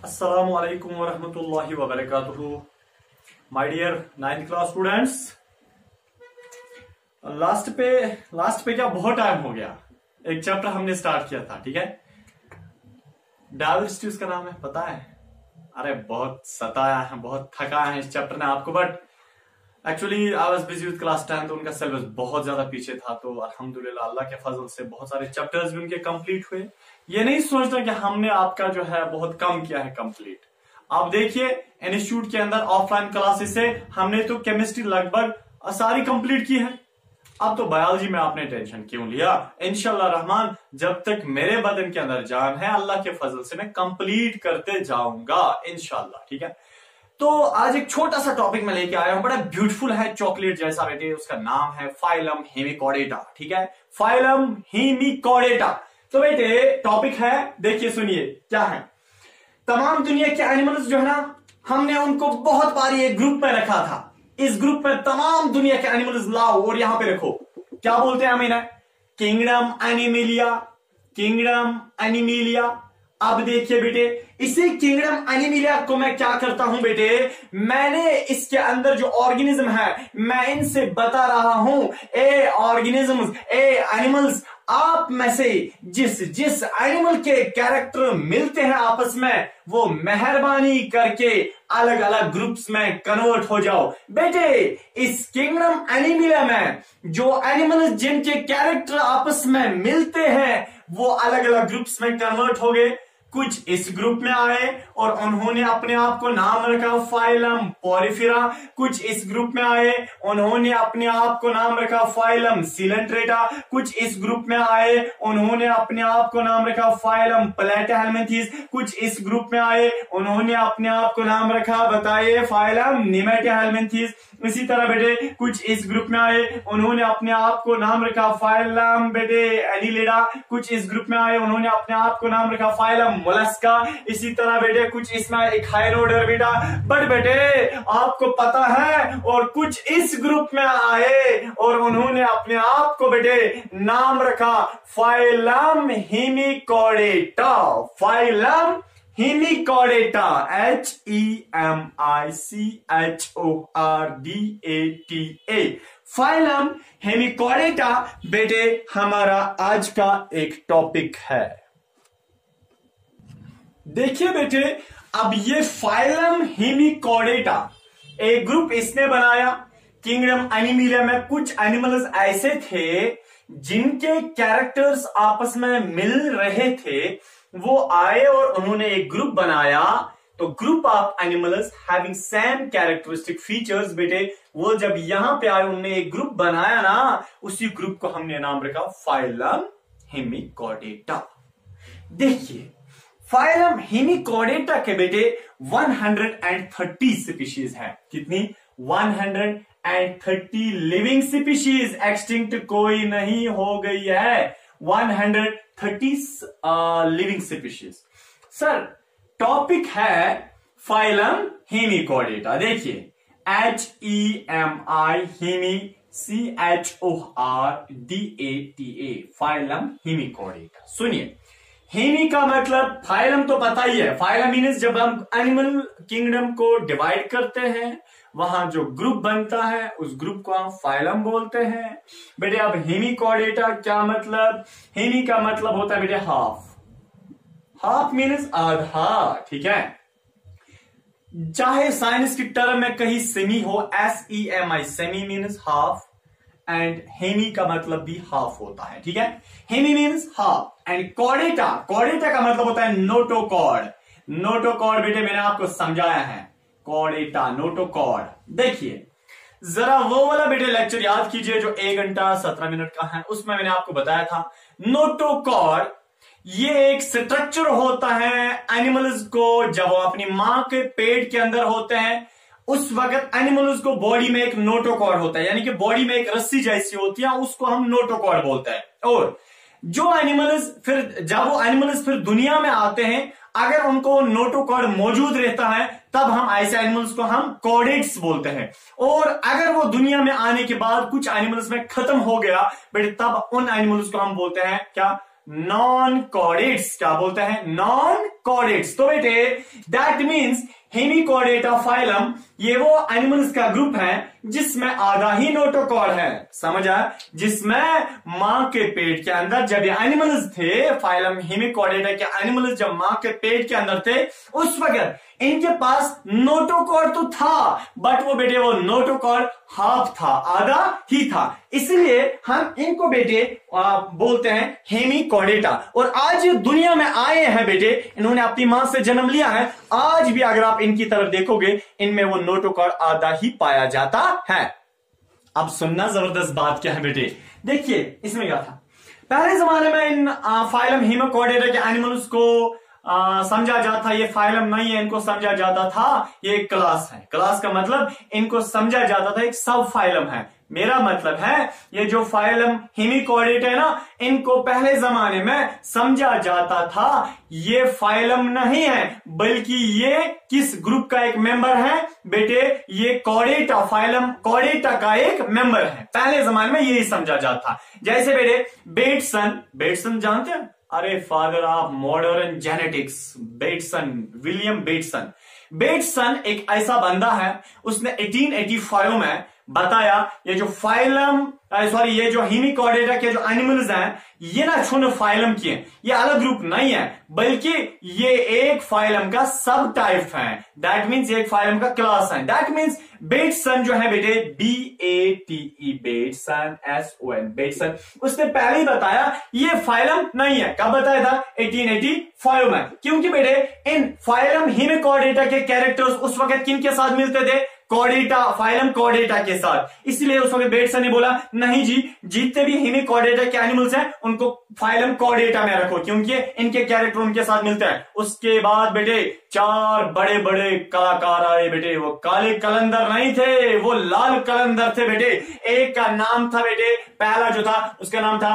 अस्सलामु अलैकुम वरहमतुल्लाहि वबरकातुहू। My dear 9th class students, last पे क्या बहुत टाइम हो गया। एक चैप्टर हमने स्टार्ट किया था, ठीक है। डायवर्सिटी उसका नाम है, पता है। अरे बहुत सताया है, बहुत थकाया है इस चैप्टर ने आपको। But actually I was busy with class 10, तो उनका सिलेबस बहुत ज्यादा पीछे था। तो अल्हम्दुलिल्लाह अल्लाह के फजल से बहुत सारे चैप्टर्स भी उनके कंप्लीट हुए। ये नहीं सोचना कि हमने आपका जो है बहुत कम किया है कंप्लीट। आप देखिए इंस्टीट्यूट के अंदर ऑफलाइन क्लासेस से हमने तो केमिस्ट्री लगभग सारी कंप्लीट की है। अब तो बायोलॉजी में आपने टेंशन क्यों लिया। इंशाल्लाह रहमान जब तक मेरे बदन के अंदर जान है अल्लाह के फजल से मैं कंप्लीट करते जाऊंगा इंशाल्लाह, ठीक है। तो आज एक छोटा सा टॉपिक में लेके आया हूं, बड़ा ब्यूटीफुल है, चॉकलेट जैसा बेटे। उसका नाम है फाइलम हेमिकॉर्डेटा, ठीक है। Phylum hemichordata. तो बेटे टॉपिक है, देखिए सुनिए क्या है। तमाम दुनिया के एनिमल्स जो है ना, हमने उनको बहुत बार एक ग्रुप में रखा था। इस ग्रुप में तमाम दुनिया के एनिमल्स लाओ और यहां पे रखो। क्या बोलते हैं हम इन्हें? Kingdom animalia, kingdom animalia. अब देखिए बेटे, इसी किंगडम एनिमिलिया को मैं क्या करता हूं बेटे, मैंने इसके अंदर जो ऑर्गेनिज्म है मैं इनसे बता रहा हूं, ए ऑर्गेनिज्म्स, ए एनिमल्स, आप में से जिस जिस एनिमल के कैरेक्टर मिलते हैं आपस में, वो मेहरबानी करके अलग अलग ग्रुप्स में कन्वर्ट हो जाओ। बेटे इस किंगडम एनिमिलिया में जो एनिमल्स जिनके कैरेक्टर आपस में मिलते हैं वो अलग अलग ग्रुप्स में कन्वर्ट हो गए। कुछ इस ग्रुप में आए और उन्होंने अपने आप को नाम रखा फाइलम पोरिफेरा। कुछ इस ग्रुप में आए, उन्होंने अपने आप को नाम रखा फाइलम सिलेंट्रेटा। कुछ इस ग्रुप में आए, उन्होंने अपने आप को नाम रखा फाइलम प्लेटाहेल्मिंथेस। कुछ इस ग्रुप में आए, उन्होंने अपने आप को नाम रखा, बताइए, फाइलम निमेटाहेल्मिंथेस। इसी तरह बेटे कुछ इस ग्रुप में आए, उन्होंने अपने आप को नाम रखा फाइलम बेटे एनिलिडा। कुछ इस ग्रुप में आए, उन्होंने अपने आप को नाम रखा फाइलम मोलस्का। इसी तरह बेटे कुछ इसमें एक हायर ऑर्डर बेटा। बट बेटे आपको पता है, और कुछ इस ग्रुप में आए और उन्होंने अपने आप को बेटे नाम रखा phylum hemichordata. Phylum hemichordata, HEMICHORDATA। Phylum hemichordata बेटे हमारा आज का एक टॉपिक है। देखिए बेटे, अब ये फाइलम हेमिकॉर्डेटा एक ग्रुप इसने बनाया। किंगडम एनिमिलिया में कुछ एनिमल्स ऐसे थे जिनके कैरेक्टर्स आपस में मिल रहे थे। वो आए और उन्होंने एक ग्रुप बनाया। तो group of animals having same characteristic features बेटे, वो जब यहां पे आए उन्होंने एक ग्रुप बनाया ना, उसी ग्रुप को हमने नाम रखा फाइलम हेमिकॉर्डेटा। देखिए फाइलम हेमिकॉर्डेटा के बेटे 130 स्पीशीज है। कितनी? 130 लिविंग स्पीशीज। एक्सटिंक्ट कोई नहीं हो गई है। 130 लिविंग स्पीशीज। सर टॉपिक है फाइलम हेमिकॉर्डेटा। देखिए HEMI hemi CHORDATA, phylum hemichordata. सुनिए, हेमी का मतलब, फाइलम तो पता ही है। फाइलम मीन्स जब हम एनिमल किंगडम को डिवाइड करते हैं, वहां जो ग्रुप बनता है उस ग्रुप को हम फाइलम बोलते हैं बेटे। अब हेमिकॉर्डेटा क्या मतलब? हेमी का मतलब होता है बेटे हाफ। हाफ मीन्स आधा, ठीक है। चाहे साइंस की टर्म में कहीं सेमी हो, SEMI, semi means half, and hemi का मतलब भी हाफ होता है, ठीक है। Hemi means half. And chordata, chordata का मतलब होता है नोटोकॉर्ड। नोटोकॉर्ड बेटे मैंने आपको समझाया है, कॉर्डेटा नोटोकॉर्ड। देखिए जरा वो वाला बेटे लेक्चर याद कीजिए जो 1 घंटा 17 मिनट का है। उसमें मैंने आपको बताया था नोटोकॉर्ड ये एक स्ट्रक्चर होता है एनिमल्स को, जब वो अपनी मां के पेट के अंदर होते हैं उस वक्त एनिमल्स को बॉडी में एक नोटोकॉर्ड होता है, यानी कि बॉडी में एक रस्सी जैसी होती है, उसको हम नोटोकॉर्ड बोलते हैं। और जो एनिमल्स फिर जब वो एनिमल्स फिर दुनिया में आते हैं, अगर उनको नोटोकॉर्ड मौजूद रहता है तब हम ऐसे एनिमल्स को हम कॉर्डेट्स बोलते हैं। और अगर वो दुनिया में आने के बाद कुछ एनिमल्स में खत्म हो गया बेटे, तब उन एनिमल्स को हम बोलते हैं क्या? Non chordates. क्या बोलते हैं? Non chordates. तो बेटे दैट मीन्स हेमिकॉर्डेटा फाइलम ये वो एनिमल्स का ग्रुप है जिसमें आधा ही नोटोकॉर्ड है। समझा? जिसमें मां के पेट के अंदर जब ये एनिमल्स थे, फाइलम हेमिकॉर्डेटा के एनिमल्स जब मां के पेट के अंदर थे, उस वक्त इनके पास नोटोकॉर्ड तो था, बट वो बेटे वो नोटोकॉर्ड हाफ था, आधा ही था। इसलिए हम इनको बेटे बोलते हैं हेमिकॉर्डेटा। और आज दुनिया में आए हैं बेटे, इन्होंने अपनी मां से जन्म लिया है। आज भी अगर आप इनकी तरफ देखोगे, इनमें वो नोटोकॉर्ड आधा ही पाया जाता है। अब सुनना जबरदस्त बात क्या है बेटे, देखिए इसमें क्या था। पहले जमाने में इन फाइलम हेमिकॉर्डेटा के एनिमल्स को समझा जाता था ये फाइलम नहीं है, इनको समझा जाता था ये एक क्लास है। क्लास का मतलब इनको समझा जाता था एक सब फाइलम है। मेरा मतलब है ये जो फाइलम हेमिकॉर्डेटा है ना, इनको पहले जमाने में समझा जाता था ये फाइलम नहीं है, बल्कि ये किस ग्रुप का एक मेंबर है बेटे, ये कॉर्डेटा, फाइलम कॉर्डेटा का एक मेंबर है। पहले जमाने में यही समझा जाता था। जैसे बेटे बेटसन जानते हैं? अरे father of modern genetics, William Bateson एक ऐसा बंदा है, उसने 1885 में बताया ये जो ये जो हेमिकॉर्डेटा के जो एनिमल्स हैं, ये ना छुन फाइलम की है, ये अलग ग्रुप नहीं है, बल्कि ये एक फाइलम का सब टाइप है। दैट मीन्स एक फाइलम का क्लास है। दैट मीन्स बेटसन जो है बेटे, BATE, बेटसन, SON, बेटसन, उसने पहले ही बताया ये फाइलम नहीं है। कब बताया था? 1885 में। क्योंकि बेटे इन फाइलम हेमिकॉर्डेटा के कैरेक्टर्स उस वक्त किन के साथ मिलते थे? कॉर्डेटा, फाइलम कॉर्डेटा के साथ। इसलिए उस वक्त बेटसन ने बोला नहीं जी, जितने भी हेमिकॉर्डेटा के एनिमल्स हैं उनको फाइलम कॉर्डेटा में रखो, क्योंकि इनके कैरेक्टर उनके साथ मिलते हैं। उसके बाद बेटे 4 बड़े बड़े कलाकार आए बेटे। वो काले कलंदर नहीं थे, वो लाल कलंदर थे बेटे। एक का नाम था बेटे, पहला जो था उसका नाम था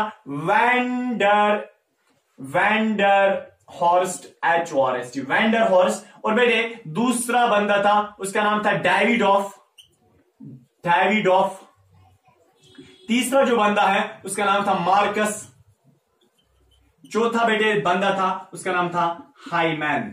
van der Horst, HORST, van der Horst. और बेटे दूसरा बंदा था, उसका नाम था डेविड ऑफ। तीसरा जो बंदा है उसका नाम था मार्कस। चौथा बेटे बंदा था, उसका नाम था हाईमैन।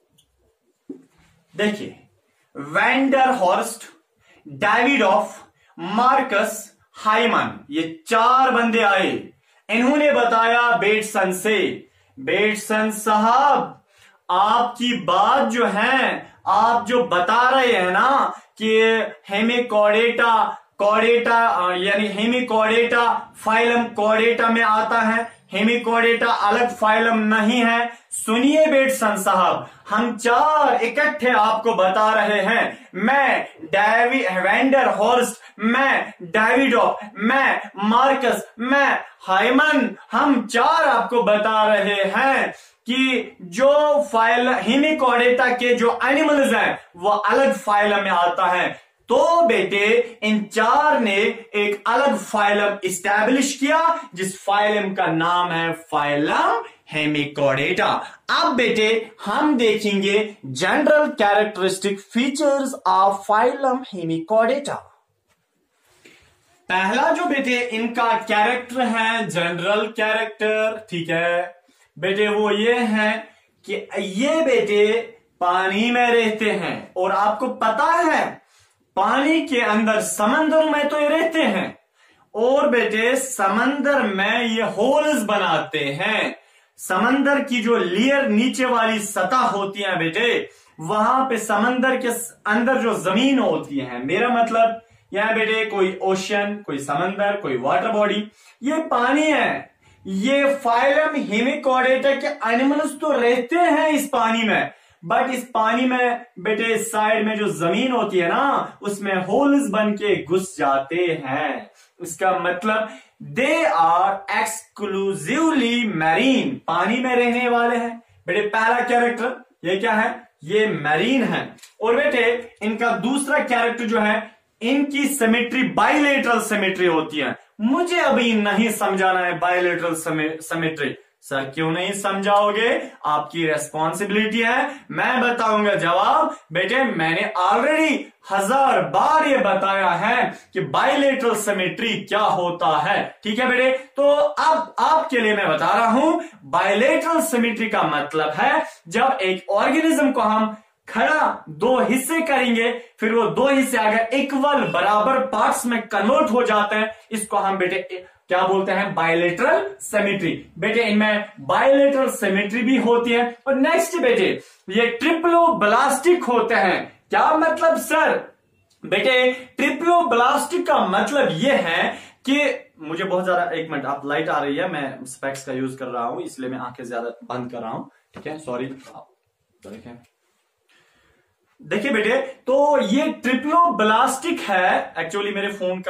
देखिए van der Horst, Davidoff, Marcus, Hyman, ये 4 बंदे आए। इन्होंने बताया बेटसन से, बेटसन साहब आपकी बात जो है, आप जो बता रहे हैं ना कि हेमिकॉर्डेटा यानी हेमिकॉर्डेटा फाइलम कॉर्डेटा में आता है, हेमिकॉर्डेटा अलग फाइलम नहीं है। सुनिए बेटसन साहब, हम 4 इकट्ठे आपको बता रहे हैं। मैं वैंडर हॉर्स्ट, मैं डेविडॉफ, मैं मार्कस, मैं हाइमन, हम 4 आपको बता रहे हैं कि जो हेमिकॉर्डेटा के जो एनिमल्स हैं वो अलग फाइलम में आता है। तो बेटे इन 4 ने एक अलग फाइलम इस्टेब्लिश किया, जिस फाइलम का नाम है फाइलम हेमिकॉर्डेटा। अब बेटे हम देखेंगे general characteristic features of phylum hemichordata. पहला जो बेटे इनका कैरेक्टर है, जनरल कैरेक्टर, ठीक है बेटे, वो ये है कि ये बेटे पानी में रहते हैं। और आपको पता है पानी के अंदर, समंदर में तो ये रहते हैं, और बेटे समंदर में ये होल्स बनाते हैं। समंदर की जो लेयर नीचे वाली सतह होती है बेटे, वहां पे समंदर के अंदर जो जमीन होती है, मेरा मतलब यह बेटे कोई ओशन, कोई समंदर, कोई वाटर बॉडी, ये पानी है। ये फाइलम हेमिकॉर्डेटा के एनिमल्स तो रहते हैं इस पानी में, बट इस पानी में बेटे साइड में जो जमीन होती है ना, उसमें होल्स बन के घुस जाते हैं। इसका मतलब दे आर एक्सक्लूसिवली मैरीन, पानी में रहने वाले हैं। बेटे पहला कैरेक्टर ये क्या है? ये मैरीन है। और बेटे इनका दूसरा कैरेक्टर जो है, इनकी सिमेट्री बाइलेटरल सिमेट्री होती है। मुझे अभी नहीं समझाना है बाइलेटरल सिमेट्री, सर क्यों नहीं समझाओगे, आपकी रेस्पॉन्सिबिलिटी है, मैं बताऊंगा जवाब। बेटे मैंने ऑलरेडी 1000 बार ये बताया है कि बायलेटरल सिमेट्री क्या होता है, ठीक है बेटे। तो अब आपके लिए मैं बता रहा हूं, बायलेटरल सिमेट्री का मतलब है जब एक ऑर्गेनिज्म को हम खड़ा दो हिस्से करेंगे, फिर वो दो हिस्से अगर इक्वल बराबर पार्ट्स में कन्वर्ट हो जाते हैं, इसको हम बेटे क्या बोलते हैं, बायलेटरल सिमेट्री। बेटे इनमें बायलेटरल सिमेट्री भी होती है। और नेक्स्ट बेटे ये ट्रिप्लोब्लास्टिक होते हैं। क्या मतलब सर? बेटे ट्रिप्लोब्लास्टिक का मतलब ये है कि मुझे बहुत ज्यादा, एक मिनट, आप लाइट आ रही है, मैं स्पेक्स का यूज कर रहा हूं इसलिए मैं आंखें ज्यादा बंद कर रहा हूं, ठीक है, सॉरी। देखिए बेटे, तो ये ट्रिप्लोब्लास्टिक है। एक्चुअली मेरे फोन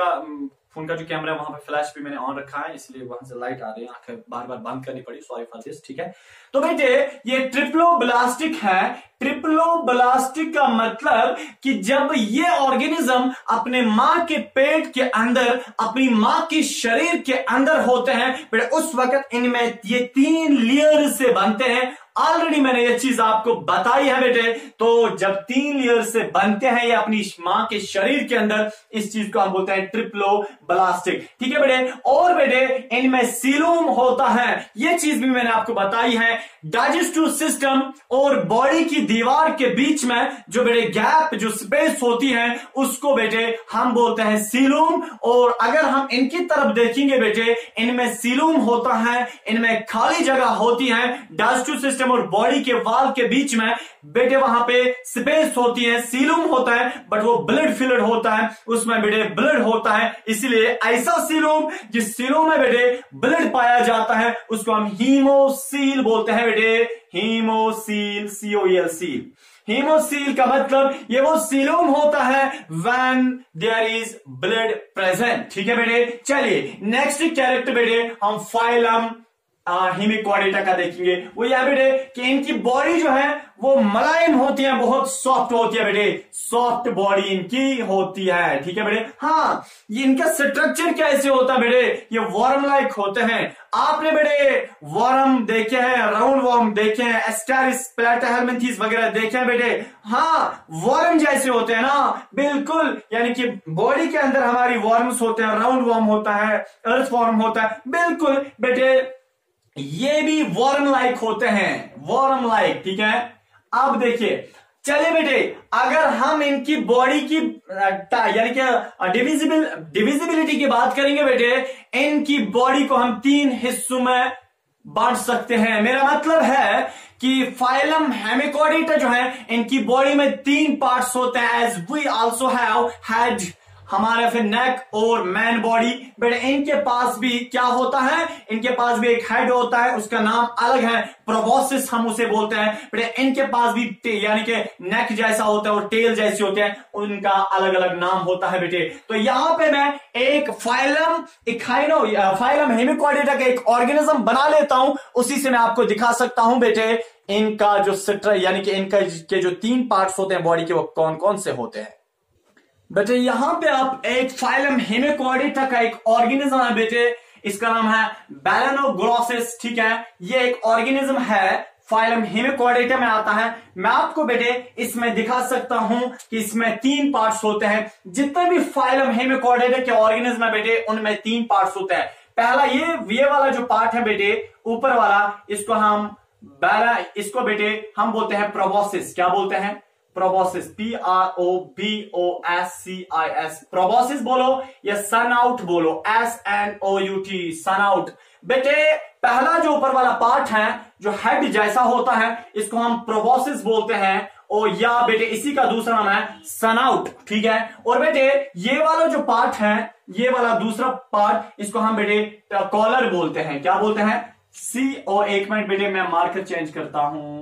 का जो कैमरा है वहां पे फ्लैश भी मैंने ऑन रखा है, इसलिए वहां से लाइट आ रही है, आंखें बार बार बंद करनी पड़ी, सॉरी फॉर दिस, ठीक है। तो बेटे ये ट्रिप्लोब्लास्टिक है। ट्रिप्लोब्लास्टिक का मतलब कि जब ये ऑर्गेनिज्म अपने मां के पेट के अंदर, अपनी मां के शरीर के अंदर होते हैं बेटे, उस वक्त इनमें ये 3 लेयर से बनते हैं। ऑलरेडी मैंने ये चीज आपको बताई है बेटे। तो जब 3 लेयर से बनते हैं ये अपनी मां के शरीर के अंदर, इस चीज को हम बोलते हैं ट्रिप्लोब्लास्टिक, ठीक है बेटे। और बेटे इनमें सीलूम होता है, ये चीज भी मैंने आपको बताई है। डाइजेस्टिव सिस्टम और बॉडी की दीवार के बीच में जो बेटे गैप, जो स्पेस होती है, उसको बेटे हम बोलते हैं सीलूम। और अगर हम इनकी तरफ देखेंगे बेटे, इनमें सीलूम होता है, इनमें खाली जगह होती है। डाइजेस्टिव सिस्टम और बॉडी के वाल के बीच में बेटे वहां पे स्पेस होती है, सीलूम होता है, बट वो ब्लड फिल्ड होता है, उसमें बेटे ब्लड होता है। इसलिए ऐसा सीलूम जिस सीलूम में बेटे ब्लड पाया जाता है उसको हम हीमोसील बोलते हैं बेटे। Haemocoel, COEL, seal. हीमोसील का मतलब ये वो सीलूम होता है when there is blood present, ठीक है बेटे। चलिए नेक्स्ट कैरेक्टर बेटे हम फाइलम हेमिक्वाडेटा का देखेंगे। वो यह बेटे कि इनकी बॉडी जो है वो मुलायम होती है, बहुत सॉफ्ट होती है बेटे, सॉफ्ट बॉडी इनकी होती है, ठीक है बेटे। हाँ, ये इनका स्ट्रक्चर कैसे होता है बेटे, ये वर्म लाइक होते हैं। आपने बेटे वर्म देखे हैं, राउंड वर्म देखे हैं, एस्टेरिस, प्लेटाहेल्मिंथेस वगैरह देखे हैं बेटे। हाँ, वर्म जैसे होते हैं ना, बिल्कुल, यानी कि बॉडी के अंदर हमारी वर्म्स होते हैं, राउंड वर्म होता है, अर्थ वर्म होता है, बिल्कुल बेटे ये भी वर्म लाइक होते हैं, वर्म लाइक, ठीक है। अब देखिए, चलिए बेटे अगर हम इनकी बॉडी की यानी कि डिविजिबिलिटी की बात करेंगे बेटे, इनकी बॉडी को हम 3 हिस्सों में बांट सकते हैं। मेरा मतलब है कि फाइलम हेमिक्वाडेटा जो है इनकी बॉडी में 3 पार्ट्स होते हैं, as we also have head, हमारे फिर नेक और मैन बॉडी। बेटे इनके पास भी क्या होता है, इनके पास भी एक हेड होता है, उसका नाम अलग है, प्रोबोसिस हम उसे बोलते हैं। बेटे इनके पास भी यानी कि नेक जैसा होता है और टेल जैसी होते हैं, उनका अलग अलग नाम होता है बेटे। तो यहां पे मैं एक फाइलम हेमिक्वाडेटा का एक ऑर्गेनिज्म बना लेता हूं, उसी से मैं आपको दिखा सकता हूं बेटे इनका जो स्ट्रक्चर, यानी कि इनका के जो 3 पार्ट्स होते हैं बॉडी के, वो कौन कौन से होते हैं। बेटे यहां पे आप एक फाइलम हेमिक्वाडेटा का एक ऑर्गेनिज्म है बेटे, इसका नाम है बैलेनोग्लोसिस, ठीक है। ये एक ऑर्गेनिज्म है, फाइलम हेमिक्वाडेटा में आता है। मैं आपको बेटे इसमें दिखा सकता हूं कि इसमें 3 पार्ट्स होते हैं। जितने भी फाइलम हेमिक्वाडेटा के ऑर्गेनिज्म है बेटे उनमें 3 पार्ट्स होते हैं। पहला ये वाला जो पार्ट है बेटे ऊपर वाला, इसको बेटे हम बोलते हैं प्रोबोसिस। क्या बोलते हैं? प्रोबोसिस, PROBOSCIS, प्रोबोसिस बोलो या सन आउट बोलो, SNOUT, सन आउट। बेटे पहला जो ऊपर वाला पार्ट है जो हेड जैसा होता है इसको हम प्रोबोसिस बोलते हैं, और या बेटे इसी का दूसरा नाम है सन आउट, ठीक है। और बेटे ये वाला जो पार्ट है, ये वाला दूसरा पार्ट, इसको हम बेटे कॉलर बोलते हैं। क्या बोलते हैं? एक मिनट बेटे मैं मार्कर चेंज करता हूं।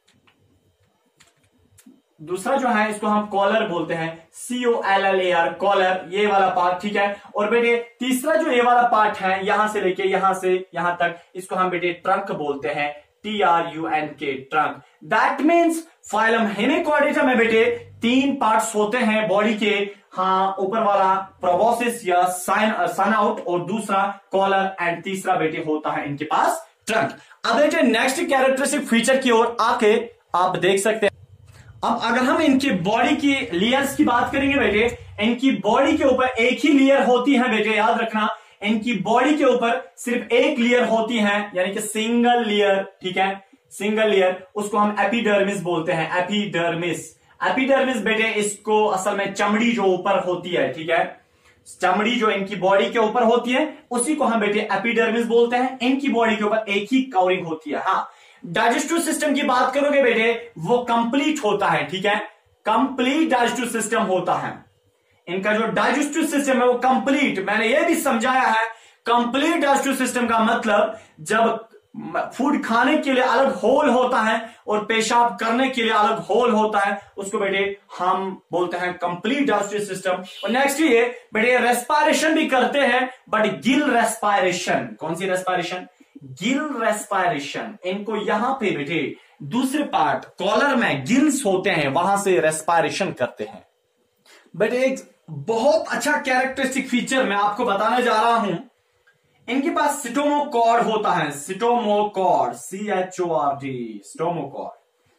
दूसरा जो है इसको हम कॉलर बोलते हैं, COLLAR, कॉलर, ये वाला पार्ट, ठीक है। और बेटे तीसरा जो ये वाला पार्ट है, यहां से लेके यहां से यहां तक, इसको हम बेटे ट्रंक बोलते हैं, TRUNK, trunk. That means phylum hemichordata में बेटे 3 पार्ट्स होते हैं बॉडी के। हाँ, ऊपर वाला प्रोबोसिस या सन आउट, और दूसरा कॉलर, एंड तीसरा बेटे होता है इनके पास ट्रंक। अब बेटे नेक्स्ट कैरेक्टरिस्टिक फीचर की ओर आके आप देख सकते हैं। अब अगर हम इनकी बॉडी की लेयर्स की बात करेंगे बेटे, इनकी बॉडी के ऊपर एक ही लेयर होती है बेटे, याद रखना इनकी बॉडी के ऊपर सिर्फ एक लेयर होती है, यानी कि सिंगल लेयर, ठीक है, सिंगल लेयर, उसको हम एपिडर्मिस बोलते हैं, एपिडर्मिस। एपिडर्मिस बेटे इसको असल में चमड़ी जो ऊपर होती है, ठीक है, चमड़ी जो इनकी बॉडी के ऊपर होती है उसी को हम बेटे एपिडर्मिस बोलते हैं। इनकी बॉडी के ऊपर एक ही कवरिंग होती है। हाँ, डाइजेस्टिव सिस्टम की बात करोगे बेटे वो कंप्लीट होता है, ठीक है, कंप्लीट डाइजेस्टिव सिस्टम होता है। इनका जो डाइजेस्टिव सिस्टम है वो कंप्लीट, मैंने ये भी समझाया है, कंप्लीट डाइजेस्टिव सिस्टम का मतलब जब फूड खाने के लिए अलग होल होता है और पेशाब करने के लिए अलग होल होता है, उसको बेटे हम बोलते हैं कंप्लीट डाइजेस्टिव सिस्टम। और नेक्स्ट ये बेटे रेस्पायरेशन भी करते हैं, बट गिल रेस्पायरेशन। कौन सी रेस्पायरेशन? गिल रेस्पायरेशन। इनको यहां पे बेटे दूसरे पार्ट कॉलर में गिल्स होते हैं, वहां से रेस्पायरेशन करते हैं। बट एक बहुत अच्छा कैरेक्टरिस्टिक फीचर मैं आपको बताने जा रहा हूं, इनके पास स्टोमोकॉर्ड होता है, stomochord, CHORD, stomochord,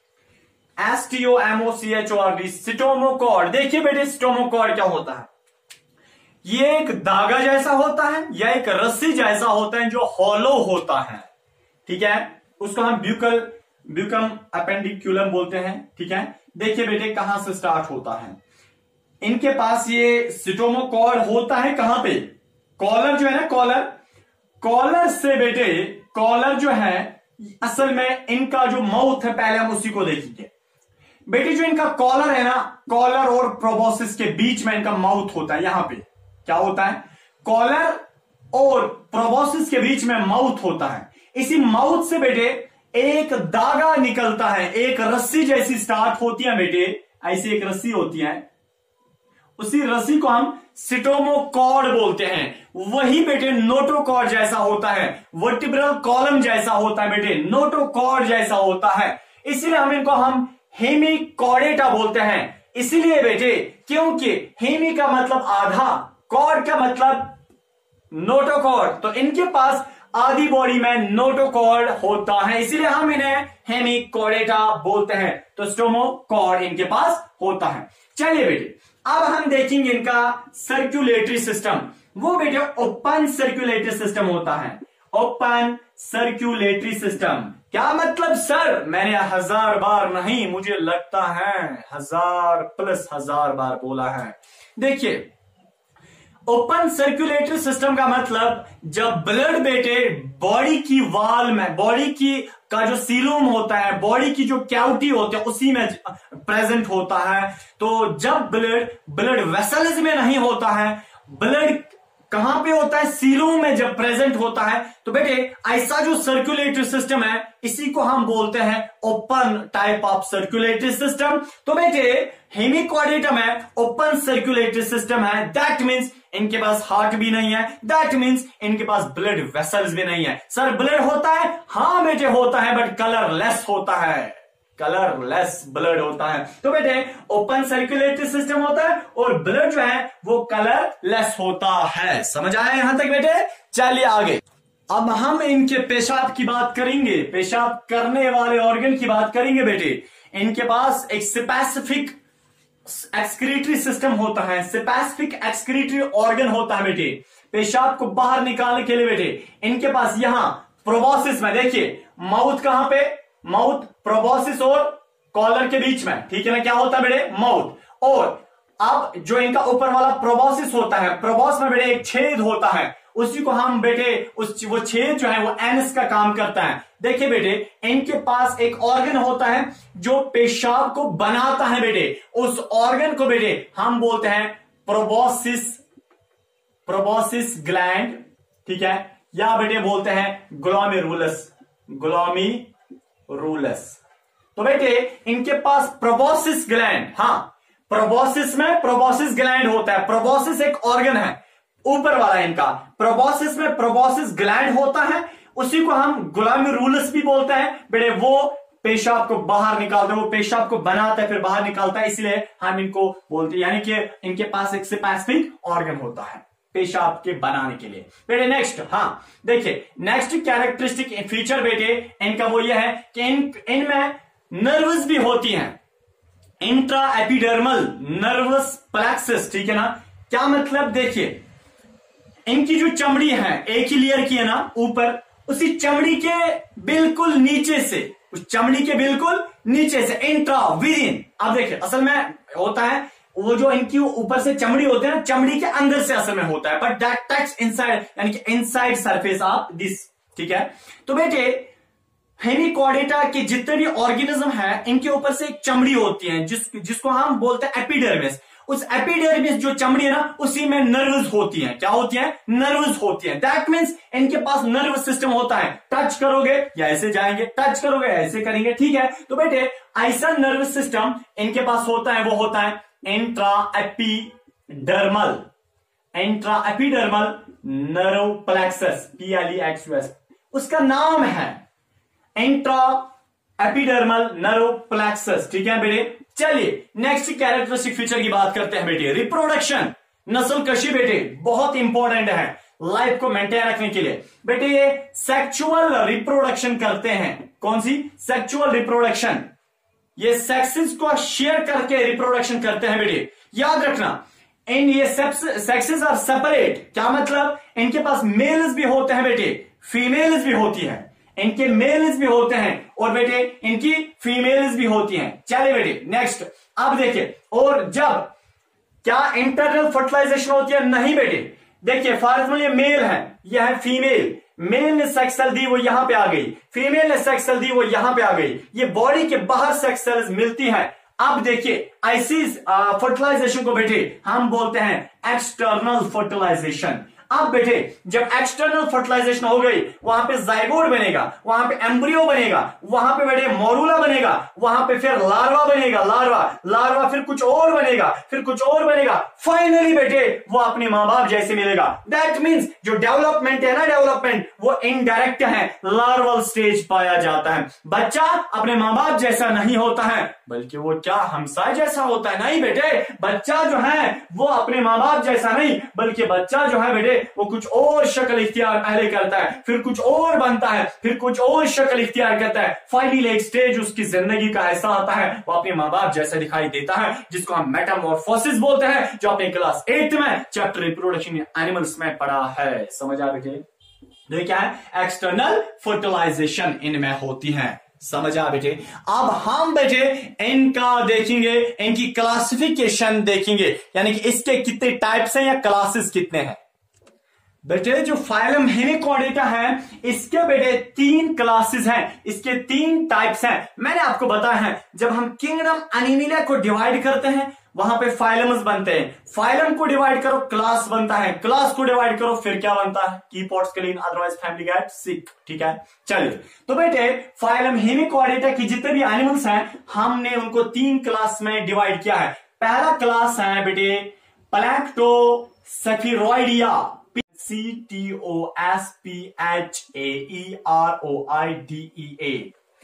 STOMOCHORD, stomochord. देखिए बेटे स्टोमोकॉर्ड क्या होता है, ये एक धागा जैसा होता है या एक रस्सी जैसा होता है जो हॉलो होता है, ठीक है, उसको हम ब्यूकम अपेंडिकुलम बोलते हैं, ठीक है। देखिए बेटे कहां से स्टार्ट होता है, इनके पास ये स्टोमोकॉर्ड होता है कहां पे, कॉलर जो है ना, कॉलर से बेटे, कॉलर जो है असल में इनका जो माउथ है पहले हम उसी को देखेंगे बेटे। जो इनका कॉलर है ना, कॉलर और प्रोबोसिस के बीच में इनका माउथ होता है, यहां पे क्या होता है, कॉलर और प्रोबोसिस के बीच में माउथ होता है। इसी माउथ से बेटे एक धागा निकलता है, एक रस्सी जैसी स्टार्ट होती है बेटे, ऐसी एक रस्सी होती है, उसी रस्सी को हम स्टोमोकॉर्ड बोलते हैं। वही बेटे नोटोकॉर्ड जैसा होता है, वर्टिब्रल कॉलम जैसा होता है बेटे, नोटोकॉर्ड जैसा होता है, इसीलिए हम हेमिकॉर्डेटा बोलते हैं। इसीलिए बेटे क्योंकि हेमी का मतलब आधा, कॉर्ड का मतलब नोटोकॉर्ड, तो इनके पास आधी बॉडी में नोटोकॉर्ड होता है, इसीलिए हम इन्हें हेमिकॉर्डेटा बोलते हैं। तो स्टोमोकॉर्ड इनके पास होता है। चलिए बेटे अब हम देखेंगे इनका सर्कुलेटरी सिस्टम। वो बेटे ओपन सर्कुलेटरी सिस्टम होता है, ओपन सर्कुलेटरी सिस्टम। क्या मतलब सर? मैंने 1000 बार नहीं, मुझे लगता है 1000+ बार बोला है। देखिए ओपन सर्कुलेटरी सिस्टम का मतलब जब ब्लड बेटे बॉडी की वॉल में, बॉडी की का जो सीलूम होता है, बॉडी की जो कैविटी होती है उसी में प्रेजेंट होता है। तो जब ब्लड वेसल्स में नहीं होता है, ब्लड कहां पे होता है, सीलूम में जब प्रेजेंट होता है, तो बेटे ऐसा जो सर्कुलेटरी सिस्टम है इसी को हम बोलते हैं open type of circulatory system. तो बेटे हेमिकॉर्डेटा में ओपन सर्कुलेटरी सिस्टम है, दैट मीन्स इनके पास हार्ट भी नहीं है, दैट मीन्स इनके पास ब्लड वेसल्स भी नहीं है। सर ब्लड होता है? हाँ बेटे होता है, बट कलरलेस होता है, कलरलेस ब्लड होता है। तो बेटे ओपन सर्कुलेटरी सिस्टम होता है और ब्लड जो है वो कलरलेस होता है। समझ आया यहां तक बेटे? चलिए आगे। अब हम इनके पेशाब की बात करेंगे, पेशाब करने वाले ऑर्गन की बात करेंगे बेटे। इनके पास एक स्पेसिफिक एक्सक्रीटरी सिस्टम होता है, स्पेसिफिक एक्सक्रीटरी ऑर्गन होता है बेटे, पेशाब को बाहर निकालने के लिए बेटे। इनके पास यहां प्रोबोसिस में देखिए, माउथ कहां पे, माउथ प्रोबोसिस और कॉलर के बीच में, ठीक है ना, क्या होता है बेटे, माउथ। और अब जो इनका ऊपर वाला प्रोबोसिस होता है, प्रोबोस में बेटे एक छेद होता है, उसी को हम बेटे वो छेद जो है वो एनस का काम करता है। देखिए बेटे इनके पास एक ऑर्गन होता है जो पेशाब को बनाता है बेटे, उस ऑर्गन को बेटे हम बोलते हैं प्रोबोसिस ग्लैंड, ठीक है, या बेटे बोलते हैं ग्लोमेरुलस, ग्लोमेरुलस। तो बेटे इनके पास प्रोबोसिस ग्लैंड, हाँ प्रोबोसिस में प्रोबोसिस ग्लैंड होता है, प्रोबोसिस एक ऑर्गन है ऊपर वाला इनका, प्रोबोसिस में प्रोबोसिस ग्लैंड होता है, उसी को हम ग्लोमेरुलस भी बोलते हैं बेटे। वो पेशाब को बाहर निकालता है, वो पेशाब को बनाता है फिर बाहर निकालता है, इसलिए हम इनको बोलते हैं, यानी कि इनके पास एक स्पेसिफिक ऑर्गन होता है। पेशाब के बनाने के लिए। बेटे नेक्स्ट, हाँ देखिए नेक्स्ट कैरेक्टरिस्टिक फीचर बेटे इनका वो ये है कि इनमें नर्व्स भी होती हैं, इंट्रा एपिडर्मल नर्वस प्लेक्सस, ठीक है ना। क्या मतलब, देखिए इनकी जो चमड़ी है एक ही लेयर की है ना ऊपर, उसी चमड़ी के बिल्कुल नीचे से, उस चमड़ी के बिल्कुल नीचे से इंट्रा विद इन, अब देखिए असल में होता है वो जो इनकी ऊपर से चमड़ी होते हैं ना, चमड़ी के अंदर से असल में होता है, बट दैट टच इनसाइड यानी कि इनसाइड सरफेस ऑफ दिस, ठीक है। तो बेटे हेमिकॉर्डेटा के जितने भी ऑर्गेनिज्म है इनके ऊपर से एक चमड़ी होती है जिसको हम बोलते हैं एपिडर्मिस। उस एपिडर्मिस जो चमड़ी है ना उसी में नर्व्स होती हैं। क्या होती हैं? नर्व्स होती हैं। दैट मींस इनके पास नर्व सिस्टम होता है, टच करोगे या ऐसे जाएंगे, टच करोगे या ऐसे करेंगे, ठीक है। तो बेटे ऐसा नर्व सिस्टम इनके पास होता है, वो होता है intra epidermal nerve plexus, PLEXUS, उसका नाम है इंट्रा एपिडर्मल नर्व प्लेक्सस, ठीक है बेटे। चलिए नेक्स्ट कैरेक्टरिस्टिक फीचर की बात करते हैं बेटे, रिप्रोडक्शन, नस्ल कशी बेटे बहुत इंपॉर्टेंट है लाइफ को मेंटेन रखने के लिए। बेटे ये सेक्सुअल रिप्रोडक्शन करते हैं। कौन सी? सेक्सुअल रिप्रोडक्शन, ये सेक्सेस को शेयर करके रिप्रोडक्शन करते हैं बेटे। याद रखना इन ये सेक्सेस आर सेपरेट। क्या मतलब? इनके पास मेल्स भी होते हैं बेटे, फीमेल्स भी होती हैं, इनके मेल्स भी होते हैं और बेटे इनकी फीमेल्स भी होती हैं। चलिए बेटे नेक्स्ट, अब देखिए और जब क्या इंटरनल फर्टिलाइजेशन होती है? नहीं बेटे, देखिए फॉर एग्जाम्पल ये मेल है, यह है फीमेल, मेल ने सेक्स सेल दी वो यहां पे आ गई, फीमेल ने सेक्स सेल दी वो यहां पे आ गई, ये बॉडी के बाहर सेक्स सेल्स मिलती हैं। अब देखिए ऐसी फर्टिलाइजेशन को बेटे हम बोलते हैं एक्सटर्नल फर्टिलाइजेशन। अब बेटे जब एक्सटर्नल फर्टिलाइजेशन हो गई वहां पे जाइगोट बनेगा, वहां पे एम्ब्रियो बनेगा, वहां पे बेटे मोरूला बनेगा, वहां पे फिर लार्वा बनेगा, लार्वा फिर कुछ और बनेगा, फिर कुछ और बनेगा, फाइनली बेटे वो अपने मां बाप जैसे मिलेगा। दैट मींस जो डेवलपमेंट है ना, डेवलपमेंट वो इनडायरेक्ट है, लार्वल स्टेज पाया जाता है। बच्चा अपने मां बाप जैसा नहीं होता है बल्कि वो क्या हमसाय जैसा होता है। नहीं बेटे, बच्चा जो है वो अपने मां बाप जैसा नहीं बल्कि बच्चा जो है बेटे वो कुछ और शक्ल इख्तियार पहले करता है, फिर कुछ और बनता है, फिर कुछ और शक्ल इख्तियार करता है, फाइनली एक स्टेज उसकी जिंदगी का ऐसा आता है वो अपने मां बाप जैसा दिखाई देता है, जिसको हम मेटामॉर्फोसिस बोलते हैं, जो अपने क्लास 8 में चैप्टर रिप्रोडक्शन एनिमल्स में पढ़ा है। समझ आ बेटे? तो क्या है? एक्सटर्नल फर्टिलाइजेशन इनमें होती है। समझ आ बेटे? अब हम बेटे इनका देखेंगे, इनकी क्लासिफिकेशन देखेंगे, यानी कि इसके कितने टाइप्स हैं या क्लासेस कितने हैं। बेटे जो फाइलम हेमिकॉर्डेटा है इसके बेटे 3 क्लासेस हैं, इसके 3 टाइप्स हैं। मैंने आपको बताया है जब हम किंगडम एनिमलिया को डिवाइड करते हैं वहां पे फाइलम्स बनते हैं, फाइलम को डिवाइड करो क्लास बनता है, क्लास को डिवाइड करो फिर क्या बनता है? कीपॉट्स कैलीन अदरवाइज फैमिली गैट सिक, ठीक है। चलिए तो बेटे फाइलम हेमिकॉर्डेटा की जितने भी एनिमल्स हैं हमने उनको 3 क्लास में डिवाइड किया है। पहला क्लास है बेटे प्लैक्टोसेफेरोइडिया, CTOSPHAEROIDEA,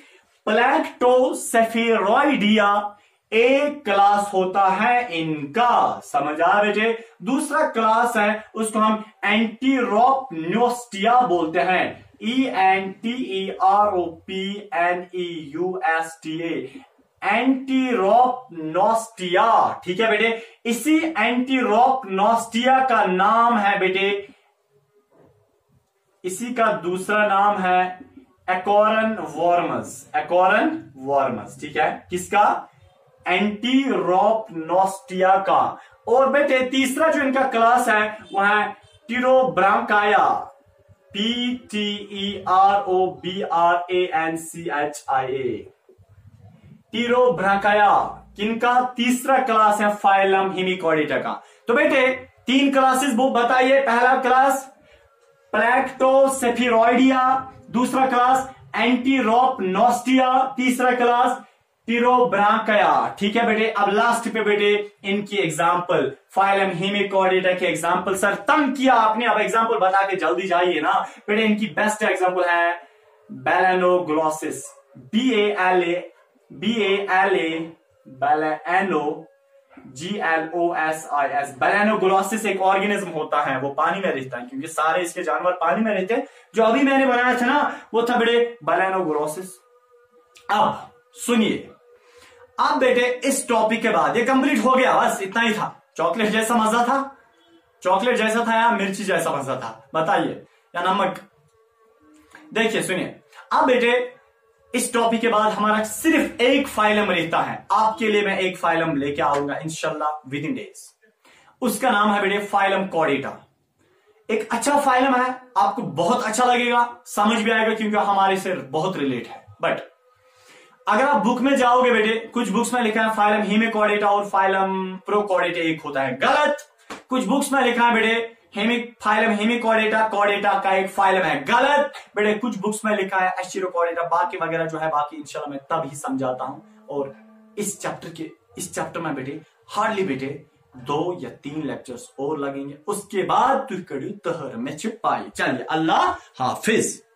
प्लैक्टोसेफेरोइडिया एक क्लास होता है इनका। समझ आ बेटे? दूसरा क्लास है उसको हम एंटीरोपन्यूस्टिया बोलते हैं, ENTEROPNEUSTA, एंटीरोपनोस्टिया, ठीक है बेटे। इसी एंटीरोपनोस्टिया का नाम है बेटे, इसी का दूसरा नाम है एकॉरन वॉर्मस, ठीक है। किसका? एंटीरोपनोस्टिया का। और बेटे तीसरा जो इनका क्लास है वह है टीरोब्रांकाया, PTEROBRANCHIA, टीरोब्रांकाया। किनका? तीसरा क्लास है फाइलम हेमिकॉर्डेटा का। तो बेटे 3 क्लासेस वो बताइए। पहला क्लास प्लैक्टोसेफेरोइडिया, दूसरा क्लास एंटीरोपनोस्टिया, तीसरा क्लास टीरोब्रांकाया, ठीक है बेटे। अब लास्ट पे बेटे इनकी एग्जांपल, फाइलम हेमिकॉर्डेटा के एग्जांपल। सर तंग किया आपने, अब एग्जांपल बता के जल्दी जाइए ना बेटे। इनकी बेस्ट एग्जांपल है balanoglossus, BALA balano GLOSIS। Balanoglossus एक ऑर्गेनिज्म होता है, वो पानी में रहता है, क्योंकि सारे इसके जानवर पानी में रहते हैं। जो अभी मैंने बनाया था ना, वो था बेटे बैलेनोग्लोसिस। अब सुनिए, अब बेटे इस टॉपिक के बाद ये कंप्लीट हो गया, बस इतना ही था। चॉकलेट जैसा मजा था, चॉकलेट जैसा था या मिर्ची जैसा मजा था, बताइए, या नमक? देखिए सुनिए, अब बेटे इस टॉपिक के बाद हमारा सिर्फ एक फाइलम रहता है। आपके लिए मैं एक फाइलम लेके आऊंगा इंशाल्लाह विद इन डेज। उसका नाम है बेटे फाइलम कॉर्डेटा। एक अच्छा फाइलम है, आपको बहुत अच्छा लगेगा, समझ भी आएगा, क्योंकि हमारे से बहुत रिलेट है। बट अगर आप बुक में जाओगे बेटे, कुछ बुक्स में लिखा है फाइलम हेमिकॉर्डेटा और फाइलम प्रोकॉर्डेटा एक होता है, गलत। कुछ बुक्स में लिखा है बेटे फाइलम हेमिकॉर्डेटा, कॉर्डेटा का एक फाइलम है, गलत बेटे। कुछ बुक्स में लिखा है एस्चिरोकॉर्डेटा, बाकी वगैरह जो है, बाकी इंशाल्लाह मैं तब ही समझाता हूं। और इस चैप्टर में बेटे हार्डली बेटे 2 या 3 लेक्चर्स और लगेंगे, उसके बाद तू कड़ी तहर में छिपाई। चलिए, अल्लाह हाफिज।